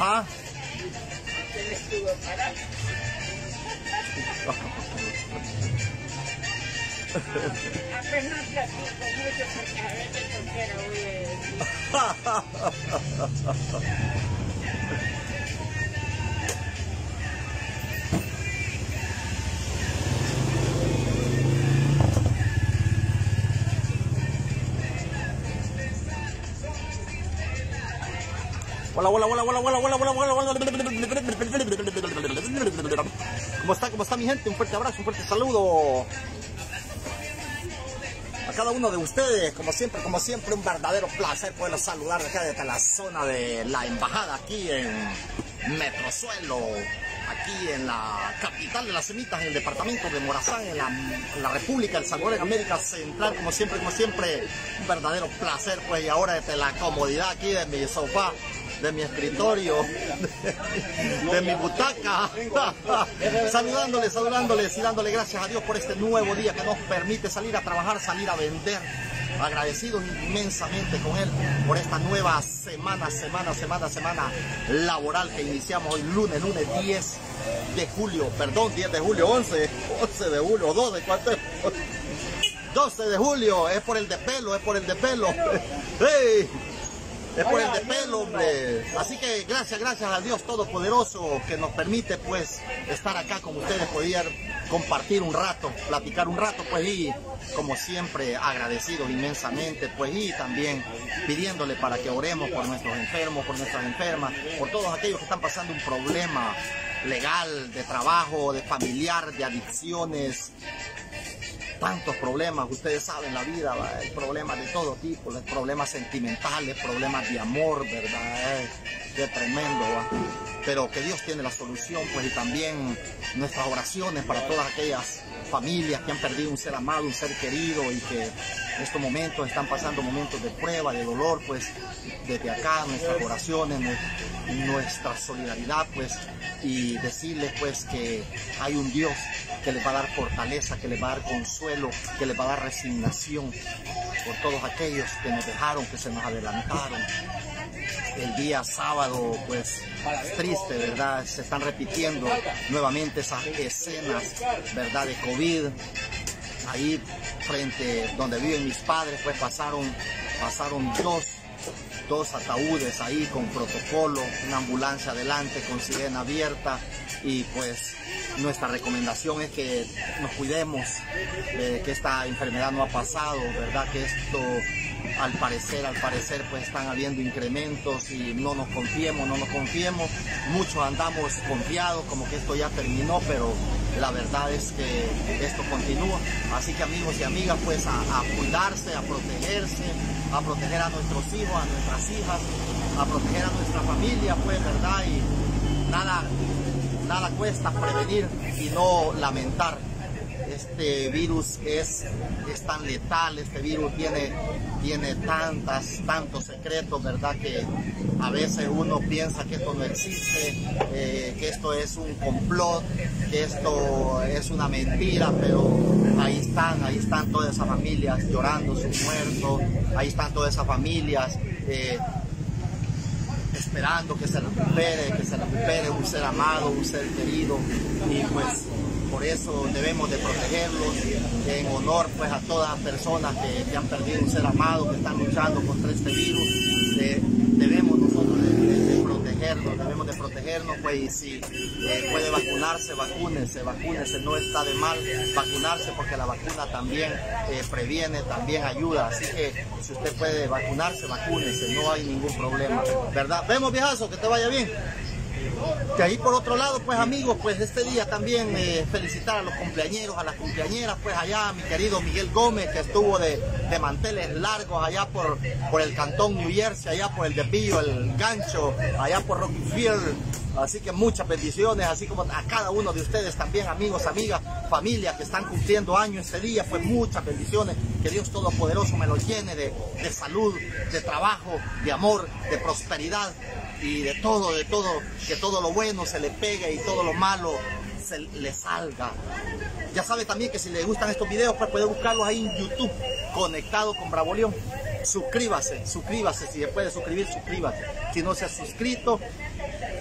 Ajá. Se le estuvo parado. Apenas platico mucho porque a veces cualquiera voy a decir. Hola, hola, hola, hola, hola, hola, hola, hola, hola. ¿Cómo está mi gente? Un fuerte abrazo, un fuerte saludo a cada uno de ustedes. Como siempre, un verdadero placer poderlos saludar acá desde la zona de la embajada aquí en Metrosuelo, aquí en la capital de las semitas, en el departamento de Morazán, en la República del Salvador, en América Central. Como siempre, un verdadero placer, pues, y ahora desde la comodidad aquí de mi sofá, de mi escritorio, de mi butaca, saludándoles y dándole gracias a Dios por este nuevo día que nos permite salir a trabajar, salir a vender. Agradecidos inmensamente con Él por esta nueva semana laboral que iniciamos hoy lunes 10 de julio, 11 de julio, 12, ¿cuánto es? 12 de julio, es por el de pelo. ¡Hey! Es por el de pelo, hombre. Así que gracias a Dios Todopoderoso que nos permite, pues, estar acá con ustedes, poder compartir un rato, platicar un rato, pues, y como siempre agradecidos inmensamente, pues, y también pidiéndole para que oremos por nuestros enfermos, por nuestras enfermas, por todos aquellos que están pasando un problema legal, de trabajo, de familiar, de adicciones. Tantos problemas, ustedes saben la vida, hay problemas de todo tipo, problemas sentimentales, problemas de amor, ¿verdad? Qué tremendo, ¿va? Pero que Dios tiene la solución, pues, y también nuestras oraciones para todas aquellas familias que han perdido un ser amado, un ser querido, y que en estos momentos están pasando momentos de prueba, de dolor, pues, desde acá nuestras oraciones, nuestra solidaridad, pues, y decirles, pues, que hay un Dios que les va a dar fortaleza, que les va a dar consuelo, que les va a dar resignación por todos aquellos que nos dejaron, que se nos adelantaron. El día sábado, pues, triste, ¿verdad? Se están repitiendo nuevamente esas escenas, ¿verdad?, de COVID. Ahí, frente donde viven mis padres, pues, pasaron dos ataúdes ahí con protocolo, una ambulancia adelante con sirena abierta, y pues nuestra recomendación es que nos cuidemos, que esta enfermedad no ha pasado, ¿verdad? Que esto al parecer pues están habiendo incrementos, y no nos confiemos, muchos andamos confiados como que esto ya terminó, pero la verdad es que esto continúa. Así que, amigos y amigas, pues a cuidarse, a protegerse, a proteger a nuestros hijos, a nuestras hijas, a proteger a nuestra familia, pues, ¿verdad? Y nada cuesta prevenir y no lamentar. Este virus es tan letal, este virus tiene tantos secretos, ¿verdad? Que a veces uno piensa que esto no existe, que esto es un complot, que esto es una mentira, pero ahí están todas esas familias llorando sus muertos, ahí están todas esas familias esperando que se recupere un ser amado, un ser querido, y pues por eso debemos de protegerlos en honor, pues, a todas las personas que han perdido un ser amado, que están luchando contra este virus. Debemos nosotros de protegernos, pues, y si puede vacunarse, vacúnese, no está de mal vacunarse, porque la vacuna también previene, también ayuda. Así que si usted puede vacunarse, vacúnese, no hay ningún problema, ¿verdad? Vemos, viejazo, que te vaya bien. Que ahí por otro lado, pues, amigos, pues este día también felicitar a los cumpleañeros, a las cumpleañeras, pues allá mi querido Miguel Gómez, que estuvo de manteles largos allá por el cantón New Jersey, allá por el Desvío, el Gancho, allá por Rocky Field. Así que muchas bendiciones, así como a cada uno de ustedes también, amigos, amigas, familia que están cumpliendo años este día, pues muchas bendiciones. Que Dios Todopoderoso me los llene de salud, de trabajo, de amor, de prosperidad, y de todo, que todo lo bueno se le pegue y todo lo malo se le salga. Ya sabe también que si le gustan estos videos, pues puede buscarlos ahí en YouTube, Conectado con Bravo León. Suscríbase, si se puede suscribir, suscríbase. Si no se ha suscrito,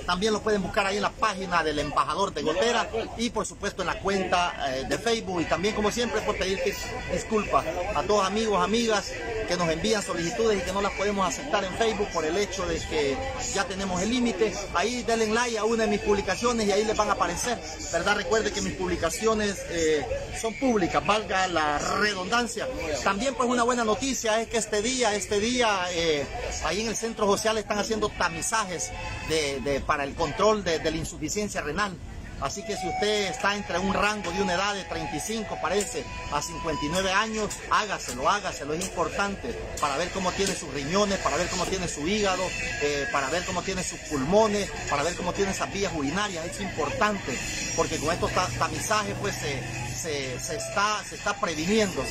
También lo pueden buscar ahí en la página del embajador de Gotera y por supuesto en la cuenta de Facebook. Y también, como siempre, por pedir disculpas a todos amigos, amigas que nos envían solicitudes y que no las podemos aceptar en Facebook por el hecho de que ya tenemos el límite. Ahí denle like a una de mis publicaciones y ahí les van a aparecer, ¿verdad? Recuerde que mis publicaciones son públicas, valga la redundancia. También pues una buena noticia es que este día ahí en el centro social están haciendo tamizajes para el control de la insuficiencia renal. Así que si usted está entre un rango de una edad de 35, parece, a 59 años, hágaselo, es importante para ver cómo tiene sus riñones, para ver cómo tiene su hígado, para ver cómo tiene sus pulmones, para ver cómo tiene esas vías urinarias. Es importante, porque con estos tamizajes pues se está previniendo.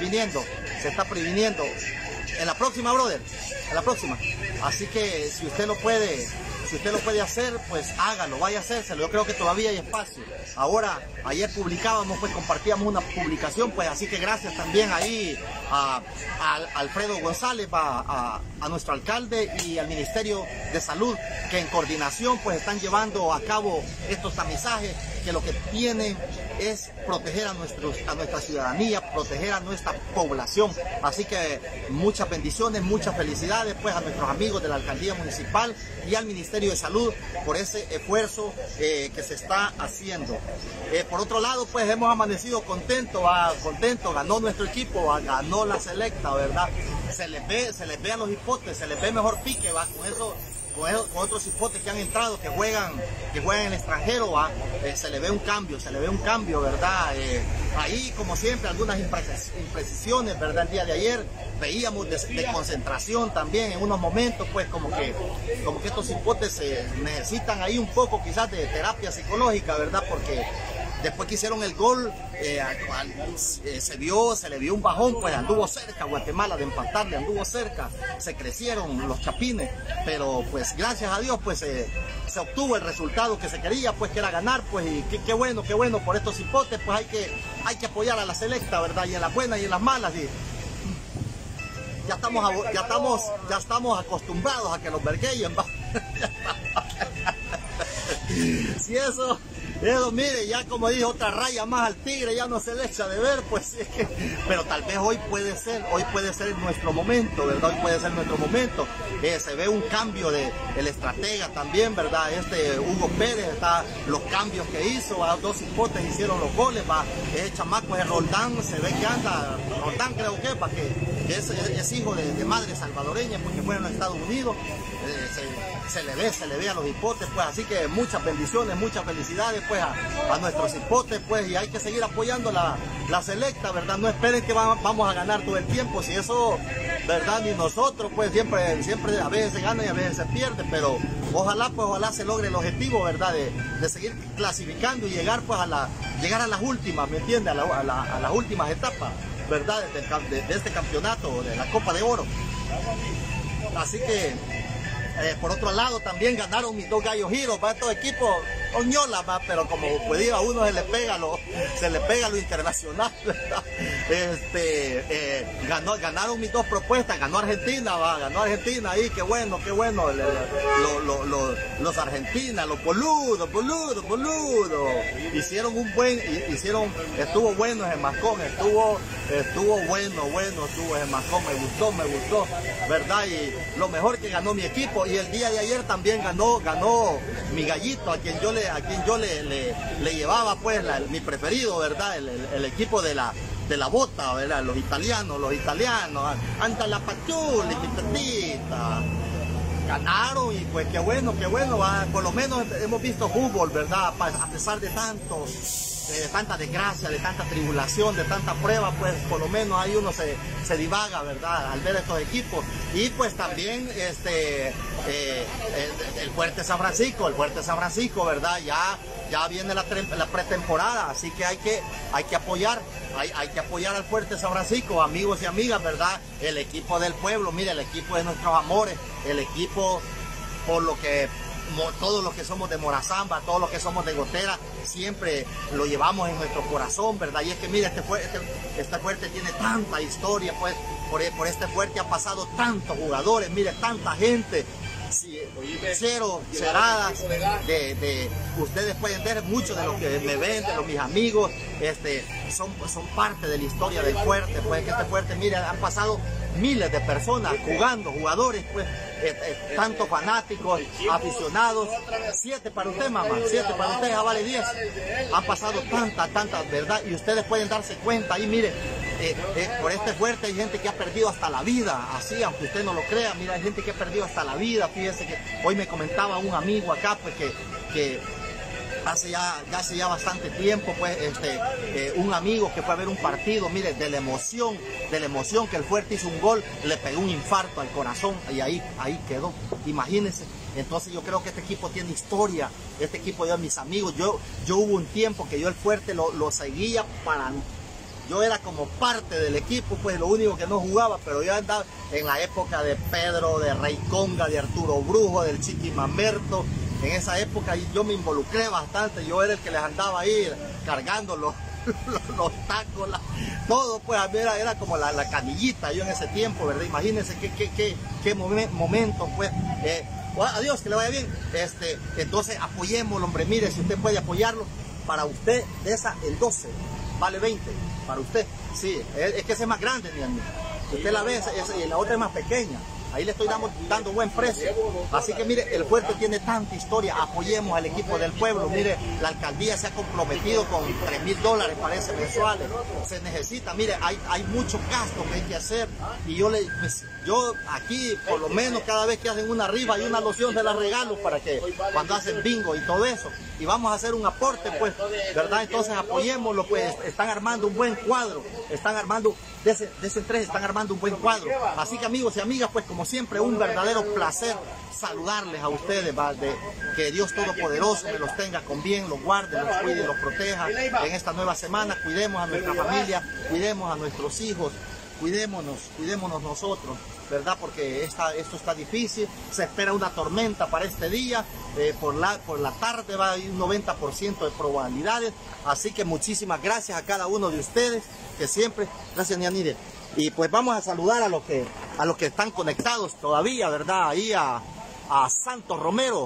En la próxima, brother, en la próxima. Así que si usted lo puede hacer, pues hágalo, vaya a hacérselo. Yo creo que todavía hay espacio. Ahora, ayer publicábamos, pues compartíamos una publicación, pues así que gracias también ahí a Alfredo González, a nuestro alcalde y al Ministerio de Salud, que en coordinación pues están llevando a cabo estos tamizajes, que lo que tienen es proteger a nuestra ciudadanía, proteger a nuestra población. Así que muchas bendiciones, muchas felicidades pues a nuestros amigos de la Alcaldía Municipal y al Ministerio de Salud por ese esfuerzo que se está haciendo. Por otro lado, pues hemos amanecido contentos, ganó nuestro equipo, ganó la selecta, ¿verdad? Se les ve a los hipotes, se les ve mejor pique, ¿va? Con otros hipotes que han entrado, que juegan en el extranjero, se le ve un cambio, ¿verdad? Ahí, como siempre, algunas imprecisiones, ¿verdad? El día de ayer veíamos de concentración también en unos momentos, pues como que estos hipotes necesitan ahí un poco quizás de terapia psicológica, ¿verdad? Porque después que hicieron el gol, se le vio un bajón, pues anduvo cerca Guatemala de empatarle, anduvo cerca, se crecieron los chapines, pero pues gracias a Dios pues se obtuvo el resultado que se quería, pues que era ganar, pues y qué bueno por estos hipotes, pues hay que apoyar a la selecta, ¿verdad? Y en las buenas y en las malas, y ya estamos acostumbrados a que los verguellen, ¿va? Si eso, mire, ya como dije, otra raya más al tigre, ya no se le echa de ver, pues es que, pero tal vez hoy puede ser nuestro momento, ¿verdad? Hoy puede ser nuestro momento. Se ve un cambio del estratega también, ¿verdad? Hugo Pérez, los cambios que hizo, dos hipotes hicieron los goles, ese chamaco es Roldán, se ve que anda, Roldán creo que es hijo de madre salvadoreña, porque fue en los Estados Unidos, se le ve a los hipotes, pues así que muchas bendiciones, muchas felicidades pues a nuestros hipotes, pues, y hay que seguir apoyando la selecta, ¿verdad? No esperen que vamos a ganar todo el tiempo, si eso, ¿verdad? Ni nosotros, pues siempre a veces se gana y a veces se pierde, pero ojalá se logre el objetivo, ¿verdad? De seguir clasificando y llegar pues a las últimas, ¿me entiendes? A las últimas etapas, ¿verdad? De este campeonato, de la Copa de Oro. Así que por otro lado también ganaron mis dos gallos giros, para estos equipos oñola, pero como pues a uno se le pega lo internacional, ¿verdad? Ganaron mis dos propuestas, ganó Argentina ahí, qué bueno, los Argentinas, los boludos, estuvo bueno ese mascón, estuvo bueno ese mascón, me gustó, ¿verdad? Y lo mejor que ganó mi equipo, y el día de ayer también ganó mi gallito, a quien yo le llevaba pues mi preferido, ¿verdad? El equipo de la bota, ¿verdad? Los italianos, anda la Pachuli, mi tetita. Ganaron y pues qué bueno, por lo menos hemos visto fútbol, ¿verdad? A pesar de tanta desgracia, de tanta tribulación, de tanta prueba, pues por lo menos ahí uno se divaga, ¿verdad? Al ver estos equipos. Y pues también el Fuerte San Francisco, ¿verdad? Ya viene la pretemporada, así que hay que apoyar al Fuerte San Francisco, amigos y amigas, ¿verdad? El equipo del pueblo, mire, el equipo de nuestros amores, el equipo todos los que somos de Morazamba, todos los que somos de Gotera, siempre lo llevamos en nuestro corazón, ¿verdad? Y es que mira, este fuerte tiene tanta historia, pues, por este fuerte han pasado tantos jugadores, mire, tanta gente, Sí, cero ceradas ustedes pueden ver, muchos de los que me ven, de mis amigos, son parte de la historia del fuerte, pues que este fuerte, mire, han pasado miles de personas jugando, jugadores, pues, tanto fanáticos, aficionados. 7 para usted, mamá, 7 para usted, ya vale 10. Han pasado tanta verdad, y ustedes pueden darse cuenta ahí, mire, por este fuerte hay gente que ha perdido hasta la vida, así, aunque usted no lo crea, mira, hay gente que ha perdido hasta la vida. Fíjese que hoy me comentaba un amigo acá, pues que hace ya bastante tiempo, pues, un amigo que fue a ver un partido, mire, de la emoción que el fuerte hizo un gol, le pegó un infarto al corazón y ahí quedó, imagínense. Entonces yo creo que este equipo tiene historia, este equipo de mis amigos, yo hubo un tiempo que yo el fuerte lo seguía yo era como parte del equipo, pues lo único que no jugaba, pero yo andaba en la época de Pedro, de Rey Conga, de Arturo Brujo, del Chiqui Mamerto. En esa época yo me involucré bastante, yo era el que les andaba ahí cargando los tacos, todo, pues a mí era como la canillita yo en ese tiempo, ¿verdad? Imagínense qué momento, pues. Adiós, que le vaya bien. Entonces apoyémoslo, hombre, mire, si usted puede apoyarlo, para usted de esa el 12 vale 20, para usted, sí, es que ese es más grande, mi amigo. Usted la ve, y la otra es más pequeña. Ahí le estoy dando buen precio. Así que mire, el fuerte tiene tanta historia. Apoyemos al equipo del pueblo. Mire, la alcaldía se ha comprometido con $3,000, parece, mensuales. Se necesita, mire, hay mucho gasto que hay que hacer. Y yo aquí, por lo menos, cada vez que hacen una rifa y una loción, se la regalo para que cuando hacen bingo y todo eso. Y vamos a hacer un aporte, pues, ¿verdad? Entonces apoyémoslo, pues, están armando un buen cuadro. Están armando, de ese 3 están armando un buen cuadro. Así que amigos y amigas, pues como siempre, un verdadero placer saludarles a ustedes, que Dios Todopoderoso me los tenga con bien, los guarde, los cuide y los proteja en esta nueva semana. Cuidemos a nuestra familia, cuidemos a nuestros hijos, cuidémonos nosotros, ¿verdad? Porque esto está difícil, se espera una tormenta para este día, por la tarde va a haber un 90% de probabilidades, así que muchísimas gracias a cada uno de ustedes, que siempre, gracias Nianide. Y pues vamos a saludar a los que están conectados todavía, ¿verdad? Ahí a Santos Romero.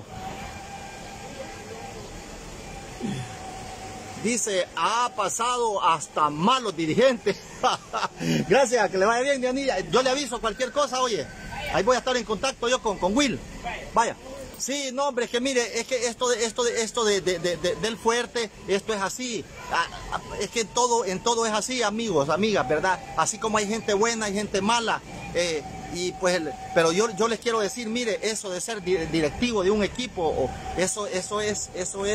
Dice, ha pasado hasta malos dirigentes. Gracias, que le vaya bien, Dianilla. Yo le aviso cualquier cosa, oye. Ahí voy a estar en contacto yo con Will. Vaya. Sí, no, hombre, es que mire, es que esto del fuerte, esto es así. Es que en todo es así, amigos, amigas, ¿verdad? Así como hay gente buena, hay gente mala. Y pues, pero yo les quiero decir, mire, eso de ser directivo de un equipo, eso es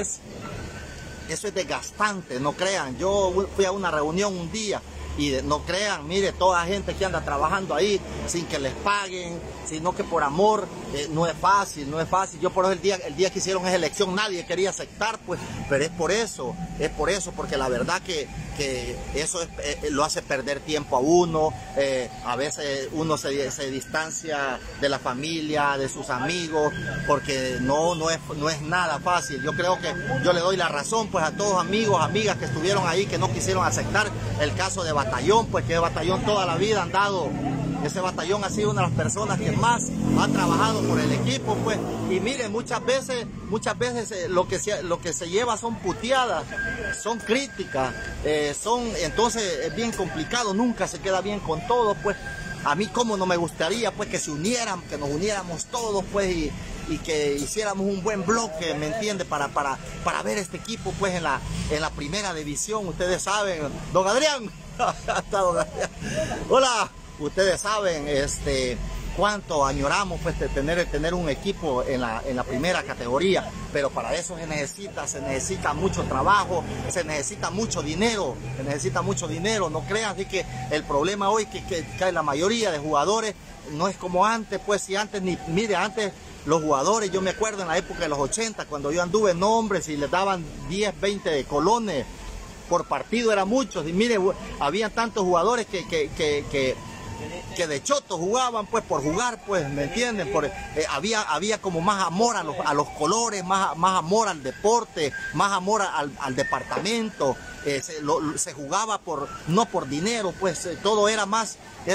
desgastante, no crean. Yo fui a una reunión un día y no crean, mire, toda gente que anda trabajando ahí sin que les paguen, sino que por amor, no es fácil. Yo por eso el día que hicieron esa elección nadie quería aceptar, pues, pero es por eso, porque la verdad que eso lo hace perder tiempo a uno. A veces uno se distancia de la familia, de sus amigos, porque no es nada fácil. Yo creo que yo le doy la razón, pues, a todos amigos, amigas que estuvieron ahí, que no quisieron aceptar el caso de Batallón, pues que Batallón toda la vida han dado. Ese batallón ha sido una de las personas que más ha trabajado por el equipo, pues. Y miren, muchas veces lo que se lleva son puteadas, son críticas, entonces es bien complicado, nunca se queda bien con todos, pues. A mí como no me gustaría, pues, que nos uniéramos todos, pues, y que hiciéramos un buen bloque, ¿me entiende? Para ver este equipo, pues, en la primera división. Ustedes saben, don Adrián, está don Adrián. Hola. Ustedes saben cuánto añoramos, pues, de tener un equipo en la primera categoría, pero para eso se necesita mucho trabajo, se necesita mucho dinero, no crean. Así que el problema hoy que la mayoría de jugadores no es como antes, pues, si antes, mire, antes los jugadores, yo me acuerdo en la época de los 80, cuando yo anduve, no, hombre, si les daban 10, 20 de colones por partido, era muchos. Y mire, había tantos jugadores que que de choto jugaban, pues por jugar, pues, ¿me entienden? Había como más amor a los colores, más amor al deporte, más amor al departamento. Se jugaba no por dinero, pues todo era más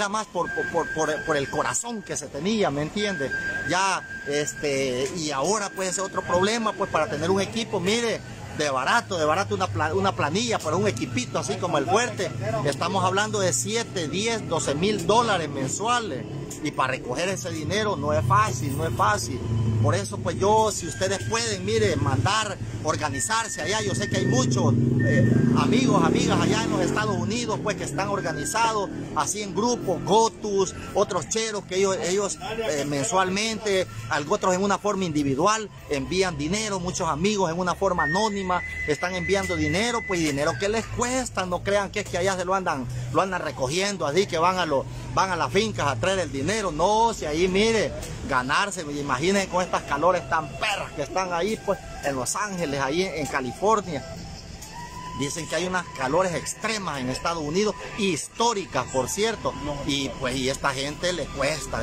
por el corazón que se tenía, ¿me entiende? Ya, y ahora pues ese otro problema, pues para tener un equipo, mire, de barato una planilla para un equipito así como el Fuerte, estamos hablando de 7, 10, 12 mil dólares mensuales, y para recoger ese dinero no es fácil. Por eso pues yo, si ustedes pueden, mire, mandar, organizarse allá, yo sé que hay muchos amigos, amigas allá en los Estados Unidos, pues que están organizados así en grupos, GOTUS, otros cheros que ellos mensualmente, otros en una forma individual envían dinero, muchos amigos en una forma anónima están enviando dinero, pues dinero que les cuesta, no crean que es que allá se lo andan recogiendo, así que van a las fincas a traer el dinero, no, si ahí mire, ganarse, imaginen con estas calores tan perras que están ahí, pues en Los Ángeles, ahí en California. Dicen que hay unas calores extremas en Estados Unidos, históricas, por cierto, y pues y esta gente le cuesta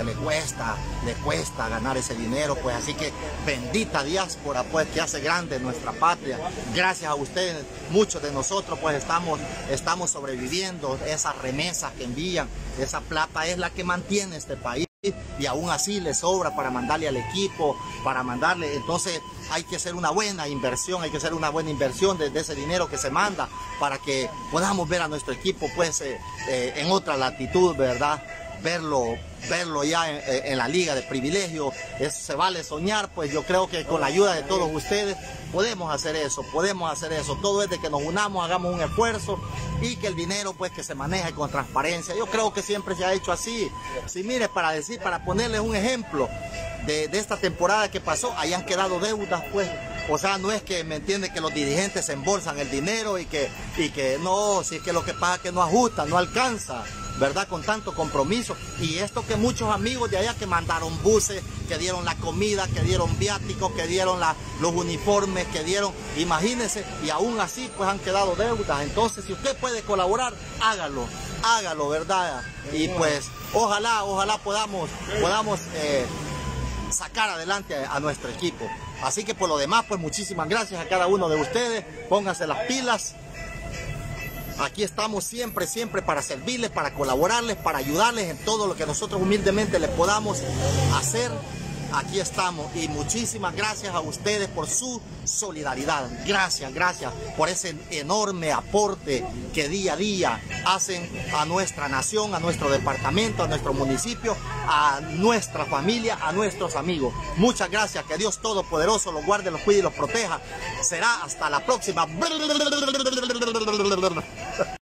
ganar ese dinero, pues así que bendita diáspora, pues que hace grande nuestra patria. Gracias a ustedes, muchos de nosotros pues estamos sobreviviendo, esas remesas que envían, esa plata es la que mantiene este país. Y aún así le sobra para mandarle al equipo, entonces hay que hacer una buena inversión, de ese dinero que se manda para que podamos ver a nuestro equipo pues en otra latitud, ¿verdad? Verlo ya en la liga de privilegio, se vale soñar, pues yo creo que con la ayuda de todos ustedes podemos hacer eso, todo es de que nos unamos, hagamos un esfuerzo y que el dinero pues que se maneje con transparencia. Yo creo que siempre se ha hecho así. Si mire, para ponerles un ejemplo de esta temporada que pasó, hayan quedado deudas, pues, o sea, no es que, me entiende, que los dirigentes se embolsan el dinero y que no, si es que lo que pasa es que no ajusta, no alcanza, ¿verdad? Con tanto compromiso. Y esto que muchos amigos de allá que mandaron buses, que dieron la comida, que dieron viáticos, que dieron los uniformes, que dieron, imagínense, y aún así pues han quedado deudas. Entonces, si usted puede colaborar, hágalo, ¿verdad? Y pues ojalá podamos sacar adelante a nuestro equipo. Así que por lo demás, pues muchísimas gracias a cada uno de ustedes, pónganse las pilas. Aquí estamos siempre para servirles, para colaborarles, para ayudarles en todo lo que nosotros humildemente les podamos hacer. Aquí estamos y muchísimas gracias a ustedes por su solidaridad. Gracias por ese enorme aporte que día a día hacen a nuestra nación, a nuestro departamento, a nuestro municipio, a nuestra familia, a nuestros amigos. Muchas gracias, que Dios Todopoderoso los guarde, los cuide y los proteja. Será hasta la próxima.